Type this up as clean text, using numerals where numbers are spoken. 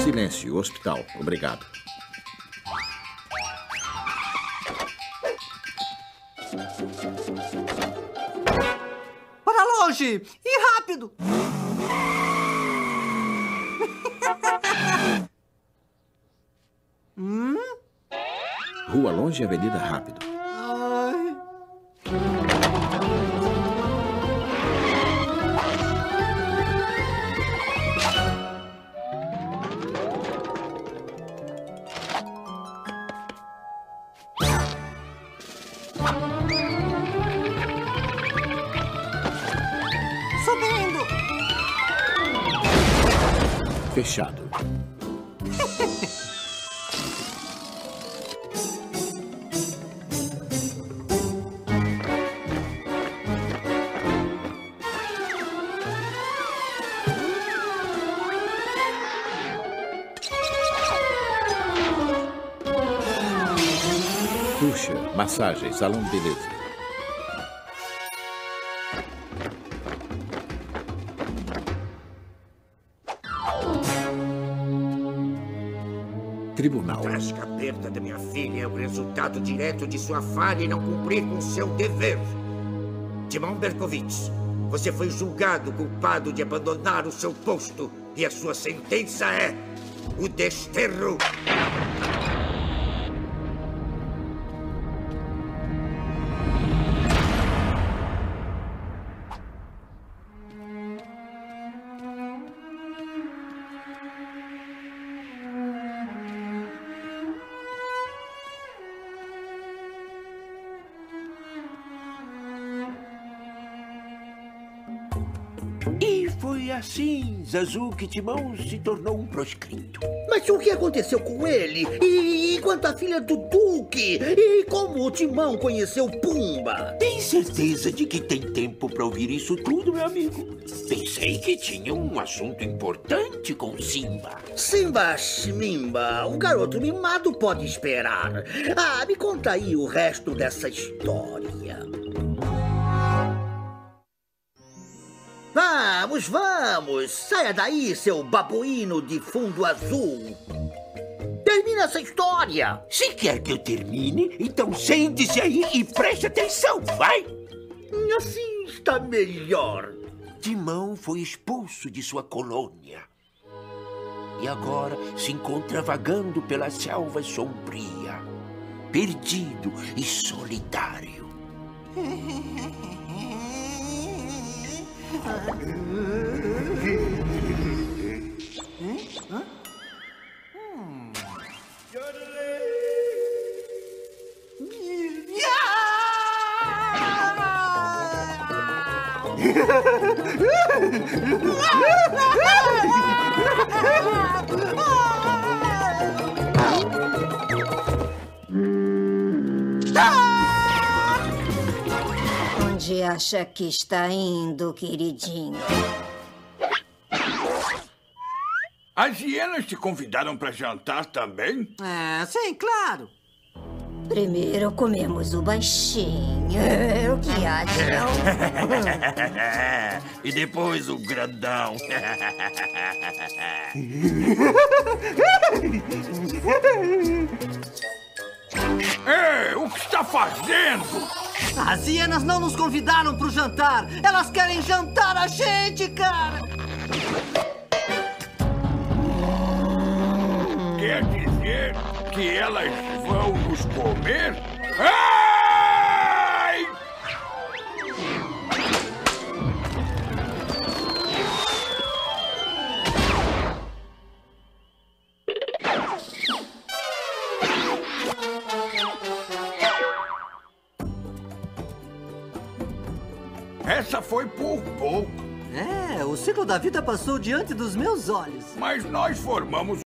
Silêncio, hospital. Obrigado. Para longe! E rápido! Rua longe e avenida rápido. Ai. Subindo! Fechado. Puxa, massagem, salão de beleza. Tribunal. A trágica perda da minha filha é o resultado direto de sua falha em não cumprir com seu dever. Timão Berkovitz, você foi julgado culpado de abandonar o seu posto e a sua sentença é o desterro. E foi assim, Zazuki Timão se tornou um proscrito. Mas o que aconteceu com ele? E quanto à filha do Duque? E como o Timão conheceu Pumba? Tem certeza de que tem tempo para ouvir isso tudo, meu amigo? Pensei que tinha um assunto importante com Simba. Simba Schmimba, o garoto mimado pode esperar. Ah, me conta aí o resto dessa história. Vamos, vamos! Saia daí, seu babuíno de fundo azul! Termina essa história! Se quer que eu termine, então sente-se aí e preste atenção, vai! Assim está melhor. Timão foi expulso de sua colônia. E agora se encontra vagando pela selva sombria, perdido e solitário. Onde acha que está indo, queridinho? As hienas te convidaram para jantar também? É, sim, claro. Primeiro comemos o baixinho. O que acham? E depois o grandão. Ei, o que está fazendo? As hienas não nos convidaram pro jantar. Elas querem jantar a gente, cara. Quer dizer que elas vão nos comer? Ai! Essa foi por pouco. É, o ciclo da vida passou diante dos meus olhos. Mas nós formamos